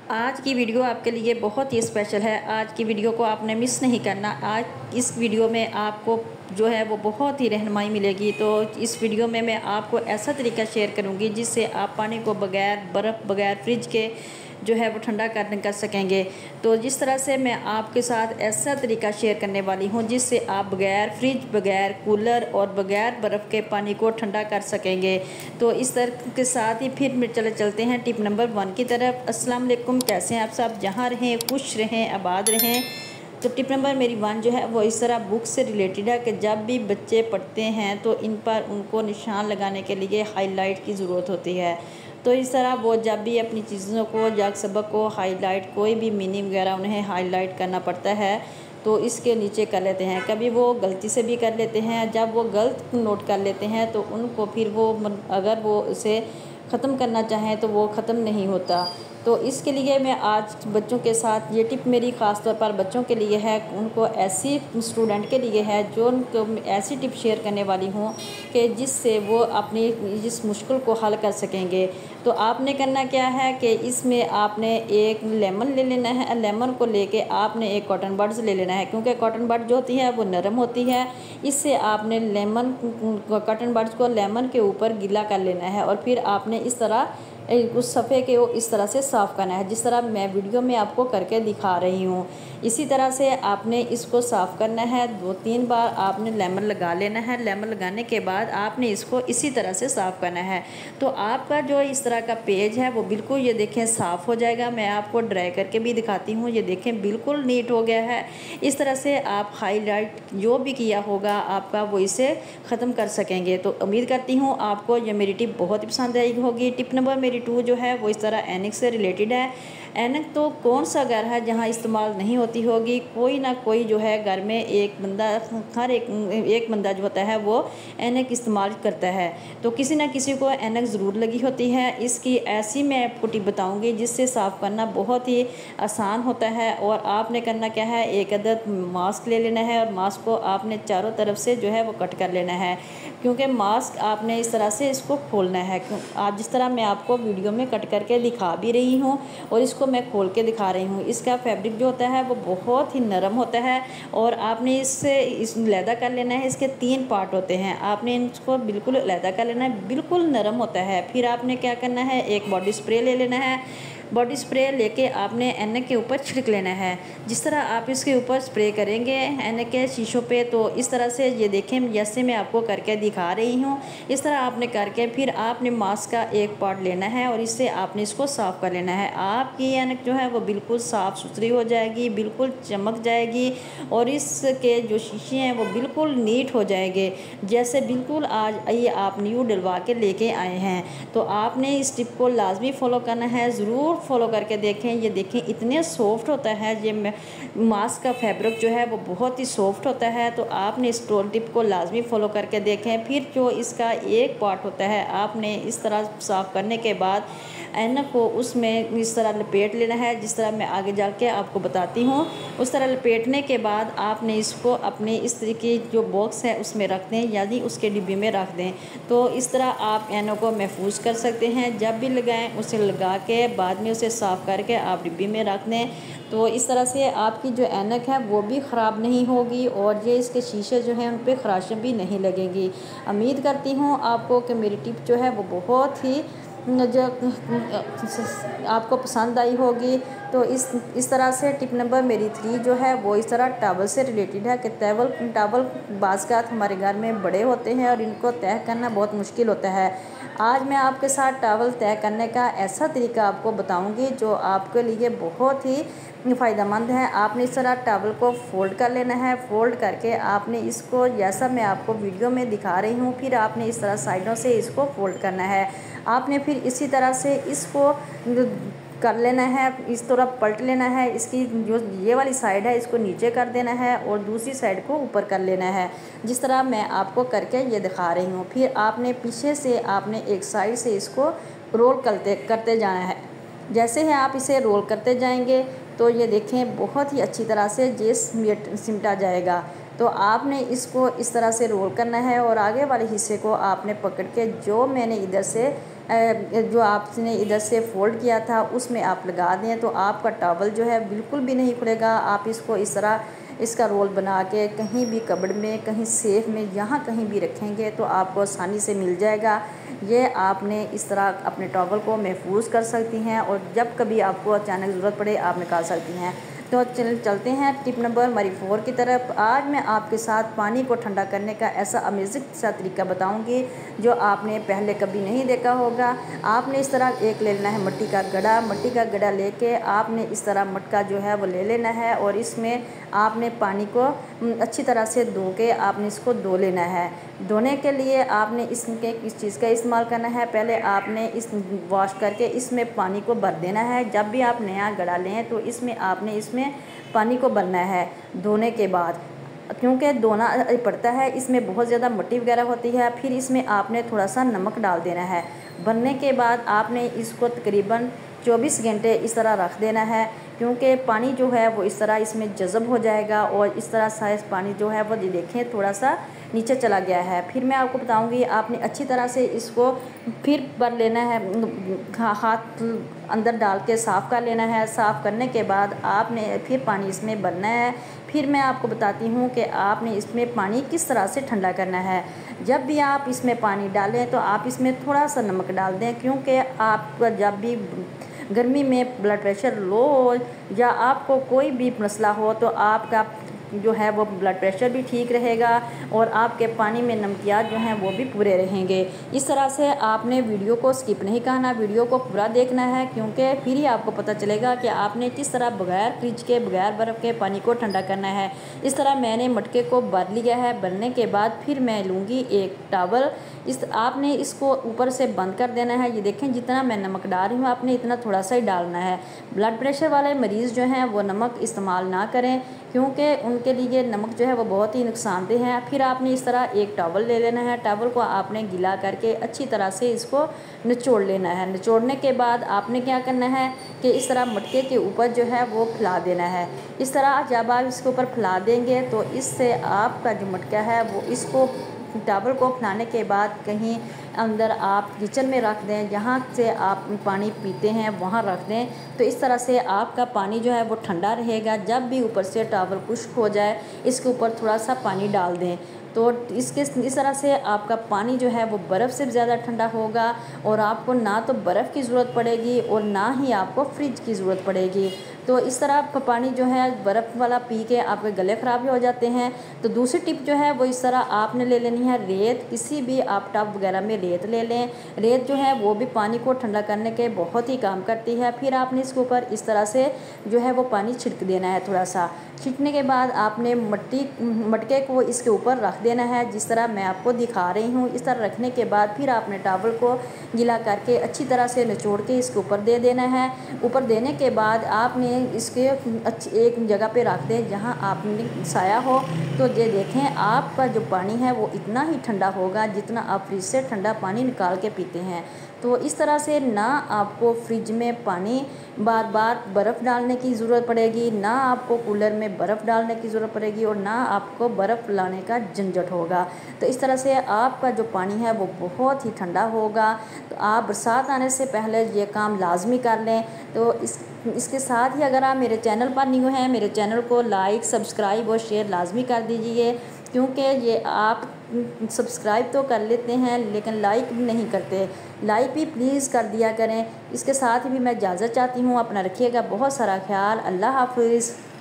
आज की वीडियो आपके लिए बहुत ही स्पेशल है। आज की वीडियो को आपने मिस नहीं करना। आज इस वीडियो में आपको जो है वो बहुत ही रहनुमाई मिलेगी। तो इस वीडियो में मैं आपको ऐसा तरीका शेयर करूंगी जिससे आप पानी को बगैर बर्फ़ बगैर फ्रिज के जो है वो ठंडा कर सकेंगे। तो जिस तरह से मैं आपके साथ ऐसा तरीका शेयर करने वाली हूँ जिससे आप बगैर फ्रिज बगैर कूलर और बगैर बर्फ़ के पानी को ठंडा कर सकेंगे। तो इस तरह के साथ ही फिर चलते हैं टिप नंबर 1 की तरफ। अस्सलाम वालेकुम, कैसे हैं आप सब? जहाँ रहें खुश रहें आबाद रहें। तो टिप नंबर मेरी 1 जो है वो इस तरह बुक से रिलेटेड है कि जब भी बच्चे पढ़ते हैं तो इन पर उनको निशान लगाने के लिए हाईलाइट की ज़रूरत होती है। तो इस तरह वो जब भी अपनी चीज़ों को या सबक को हाईलाइट कोई भी मीनिंग वगैरह उन्हें हाईलाइट करना पड़ता है तो इसके नीचे कर लेते हैं। कभी वो गलती से भी कर लेते हैं। जब वो गलत नोट कर लेते हैं तो उनको फिर वो अगर वो उसे ख़त्म करना चाहें तो वो ख़त्म नहीं होता। तो इसके लिए मैं आज बच्चों के साथ ये टिप मेरी ख़ास तौर पर बच्चों के लिए है, उनको ऐसी स्टूडेंट के लिए है जो उनको ऐसी टिप शेयर करने वाली हूँ कि जिससे वो अपनी इस मुश्किल को हल कर सकेंगे। तो आपने करना क्या है कि इसमें आपने एक लेमन ले लेना है। लेमन को लेके आपने एक कॉटन बड्स ले लेना है, क्योंकि कॉटन बड जो होती है वो नरम होती है। इससे आपने लेमन कॉटन बड्स को लेमन के ऊपर गीला कर लेना है और फिर आपने इस तरह उस सफ़े के वो इस तरह से साफ़ करना है जिस तरह मैं वीडियो में आपको करके दिखा रही हूँ। इसी तरह से आपने इसको साफ़ करना है। 2-3 बार आपने लेमन लगा लेना है। लेमन लगाने के बाद आपने इसको इसी तरह से साफ़ करना है। तो आपका जो इस तरह का पेज है वो बिल्कुल ये देखें साफ़ हो जाएगा। मैं आपको ड्राई करके भी दिखाती हूँ। ये देखें बिल्कुल नीट हो गया है। इस तरह से आप हाईलाइट जो भी किया होगा आपका वो इसे ख़त्म कर सकेंगे। तो उम्मीद करती हूँ आपको ये मेरी टिप बहुत ही पसंद आई होगी। टिप नंबर मेरी 2 जो है वो इस तरह ऐनक से रिलेटेड है। ऐनक तो कौन सा घर है जहाँ इस्तेमाल नहीं होती होगी। कोई ना कोई जो है घर में एक बंदा हर एक बंदा जो होता है वो ऐनक इस्तेमाल करता है। तो किसी ना किसी को ऐनक ज़रूर लगी होती है। इसकी ऐसी मैं आपको टिप बताऊँगी जिससे साफ़ करना बहुत ही आसान होता है। और आपने करना क्या है, एक अदद मास्क ले लेना है और मास्क को आपने चारों तरफ से जो है वो कट कर लेना है, क्योंकि मास्क आपने इस तरह से इसको खोलना है। आज जिस तरह मैं आपको वीडियो में कट करके दिखा भी रही हूँ और इसको मैं खोल के दिखा रही हूँ। इसका फैब्रिक जो होता है वो बहुत ही नरम होता है और आपने इससे लैदा कर लेना है। इसके 3 पार्ट होते हैं, आपने इसको बिल्कुल लैदा कर लेना है, बिल्कुल नरम होता है। फिर आपने क्या करना है, एक बॉडी स्प्रे ले लेना है। बॉडी स्प्रे लेके आपने ऐनक के ऊपर छिड़क लेना है। जिस तरह आप इसके ऊपर स्प्रे करेंगे ऐनक के शीशों पे तो इस तरह से ये देखें जैसे मैं आपको करके दिखा रही हूँ। इस तरह आपने करके फिर आपने मास्क का एक पार्ट लेना है और इससे आपने इसको साफ़ कर लेना है। आपकी ऐनक जो है वो बिल्कुल साफ़ सुथरी हो जाएगी, बिल्कुल चमक जाएगी और इसके जो शीशे हैं वो बिल्कुल नीट हो जाएंगे, जैसे बिल्कुल आज ये आप न्यू डलवा के लेके आए हैं। तो आपने इस टिप को लाजमी फ़ॉलो करना है, ज़रूर फॉलो करके देखें। ये देखें इतने सॉफ्ट होता है ये मास्क का फैब्रिक जो है वो बहुत ही सॉफ्ट होता है। तो आपने इस टिप को लाजमी फ़ॉलो करके देखें। फिर जो इसका एक पार्ट होता है आपने इस तरह साफ़ करने के बाद ऐनक को उसमें इस तरह लपेट लेना है, जिस तरह मैं आगे जा के आपको बताती हूँ। उस तरह लपेटने के बाद आपने इसको अपने इस तरीके जो बॉक्स है उसमें रख दें, यानी उसके डिब्बे में रख दें। तो इस तरह आप ऐनक को महफूज कर सकते हैं। जब भी लगाएं उसे लगा के बाद में उसे साफ़ करके आप डिब्बे में रख दें। तो इस तरह से आपकी जो ऐनक है वो भी ख़राब नहीं होगी और ये इसके शीशे जो हैं उन पर खराशें भी नहीं लगेंगी। उम्मीद करती हूँ आपको कि मेरी टिप जो है वो बहुत ही जो आपको पसंद आई होगी। तो इस तरह से टिप नंबर मेरी 3 जो है वो इस तरह टॉवल से रिलेटेड है कि टॉवल बाज़ हमारे घर में बड़े होते हैं और इनको तय करना बहुत मुश्किल होता है। आज मैं आपके साथ टॉवल तय करने का ऐसा तरीका आपको बताऊंगी जो आपके लिए बहुत ही फ़ायदेमंद है। आपने इस तरह टॉवल को फ़ोल्ड कर लेना है। फ़ोल्ड करके आपने इसको जैसा मैं आपको वीडियो में दिखा रही हूँ फिर आपने इस तरह साइडों से इसको फ़ोल्ड करना है। आपने फिर इसी तरह से इसको कर लेना है, इस तरह पलट लेना है। इसकी जो ये वाली साइड है इसको नीचे कर देना है और दूसरी साइड को ऊपर कर लेना है, जिस तरह मैं आपको करके ये दिखा रही हूँ। फिर आपने पीछे से आपने एक साइड से इसको रोल करते जाना है। जैसे ही आप इसे रोल करते जाएंगे तो ये देखें बहुत ही अच्छी तरह से ये सिमटा जाएगा। तो आपने इसको इस तरह से रोल करना है और आगे वाले हिस्से को आपने पकड़ के जो मैंने इधर से जो आपने इधर से फ़ोल्ड किया था उसमें आप लगा दें तो आपका टॉवल जो है बिल्कुल भी नहीं खुलेगा। आप इसको इस तरह इसका रोल बना के कहीं भी कबर्ड में, कहीं सेफ में, यहाँ कहीं भी रखेंगे तो आपको आसानी से मिल जाएगा। ये आपने इस तरह अपने टॉवल को महफूज कर सकती हैं और जब कभी आपको अचानक ज़रूरत पड़े आप निकाल सकती हैं। तो चलते हैं टिप नंबर हमारी 4 की तरफ। आज मैं आपके साथ पानी को ठंडा करने का ऐसा अमेजिंग सा तरीका बताऊंगी जो आपने पहले कभी नहीं देखा होगा। आपने इस तरह एक ले लेना है मट्टी का गड़ा लेके आपने इस तरह मटका जो है वो ले लेना है और इसमें आपने पानी को अच्छी तरह से धो के आपने इसको धो लेना है। धोने के लिए आपने इसके किस चीज़ का इस्तेमाल करना है, पहले आपने इस वॉश करके इसमें पानी को भर देना है। जब भी आप नया गड़ा लें तो इसमें आपने इसमें पानी को भरना है धोने के बाद, क्योंकि धोना पड़ता है, इसमें बहुत ज़्यादा मिट्टी वगैरह होती है। फिर इसमें आपने थोड़ा सा नमक डाल देना है। भरने के बाद आपने इसको तकरीबन 24 घंटे इस तरह रख देना है, क्योंकि पानी जो है वो इस तरह इसमें जज़ब हो जाएगा और इस तरह साइज पानी जो है वो देखें थोड़ा सा नीचे चला गया है। फिर मैं आपको बताऊंगी आपने अच्छी तरह से इसको फिर भर लेना है, हाथ अंदर डाल के साफ़ कर लेना है। साफ़ करने के बाद आपने फिर पानी इसमें भरना है। फिर मैं आपको बताती हूँ कि आपने इसमें पानी किस तरह से ठंडा करना है। जब भी आप इसमें पानी डालें तो आप इसमें थोड़ा सा नमक डाल दें, क्योंकि आपका जब भी गर्मी में ब्लड प्रेशर लो हो या आपको कोई भी मसला हो तो आपका जो है वो ब्लड प्रेशर भी ठीक रहेगा और आपके पानी में नमकियात जो हैं वो भी पूरे रहेंगे। इस तरह से आपने वीडियो को स्किप नहीं करना, वीडियो को पूरा देखना है, क्योंकि फिर ही आपको पता चलेगा कि आपने किस तरह बगैर फ्रिज के, बगैर बर्फ़ के पानी को ठंडा करना है। इस तरह मैंने मटके को भर लिया है। भरने के बाद फिर मैं लूँगी एक टॉवल। आपने इसको ऊपर से बंद कर देना है। ये देखें जितना मैं नमक डाल रही हूँ आपने इतना थोड़ा सा ही डालना है। ब्लड प्रेशर वाले मरीज़ जो हैं वो नमक इस्तेमाल ना करें, क्योंकि उनके लिए नमक जो है वो बहुत ही नुकसानदेह है। फिर आपने इस तरह एक टॉवल ले लेना है। टॉवल को आपने गीला करके अच्छी तरह से इसको निचोड़ लेना है। निचोड़ने के बाद आपने क्या करना है कि इस तरह मटके के ऊपर जो है वो फैला देना है। इस तरह जब आप इसके ऊपर फैला देंगे तो इससे आपका जो मटका है वो इसको टॉवल को फैलाने के बाद कहीं अंदर आप किचन में रख दें, जहाँ से आप पानी पीते हैं वहाँ रख दें। तो इस तरह से आपका पानी जो है वो ठंडा रहेगा। जब भी ऊपर से टॉवल खुश्क हो जाए इसके ऊपर थोड़ा सा पानी डाल दें तो इस तरह से आपका पानी जो है वो बर्फ़ से ज़्यादा ठंडा होगा और आपको ना तो बर्फ़ की ज़रूरत पड़ेगी और ना ही आपको फ्रिज की ज़रूरत पड़ेगी। तो इस तरह पानी जो है बर्फ़ वाला पी के आपके गले ख़राब भी हो जाते हैं। तो दूसरी टिप जो है वो इस तरह आपने ले लेनी है रेत। किसी भी आप टब वगैरह में रेत ले लें। रेत जो है वो भी पानी को ठंडा करने के बहुत ही काम करती है। फिर आपने इसके ऊपर इस तरह से जो है वो पानी छिड़क देना है। थोड़ा सा छिड़कने के बाद आपने मटके को इसके ऊपर रख देना है, जिस तरह मैं आपको दिखा रही हूँ। इस तरह रखने के बाद फिर आपने टॉवल को गीला करके अच्छी तरह से निचोड़ के इसके ऊपर दे देना है। ऊपर देने के बाद आपने इसके एक जगह पे रख दें जहाँ आपने साया हो। तो ये देखें आपका जो पानी है वो इतना ही ठंडा होगा जितना आप फ्रिज से ठंडा पानी निकाल के पीते हैं। तो इस तरह से ना आपको फ्रिज में पानी बार बार बर्फ़ डालने की ज़रूरत पड़ेगी, ना आपको कूलर में बर्फ़ डालने की ज़रूरत पड़ेगी और ना आपको बर्फ़ लाने का झंझट होगा। तो इस तरह से आपका जो पानी है वो बहुत ही ठंडा होगा। तो आप बरसात आने से पहले ये काम लाजमी कर लें। तो इसके साथ ही अगर आप मेरे चैनल पर न्यू हैं, मेरे चैनल को लाइक, सब्सक्राइब और शेयर लाजमी कर दीजिए, क्योंकि ये आप सब्सक्राइब तो कर लेते हैं लेकिन लाइक भी नहीं करते। लाइक भी प्लीज़ कर दिया करें। इसके साथ ही भी मैं इजाज़त चाहती हूँ। अपना रखिएगा बहुत सारा ख्याल। अल्लाह हाफ़िज़।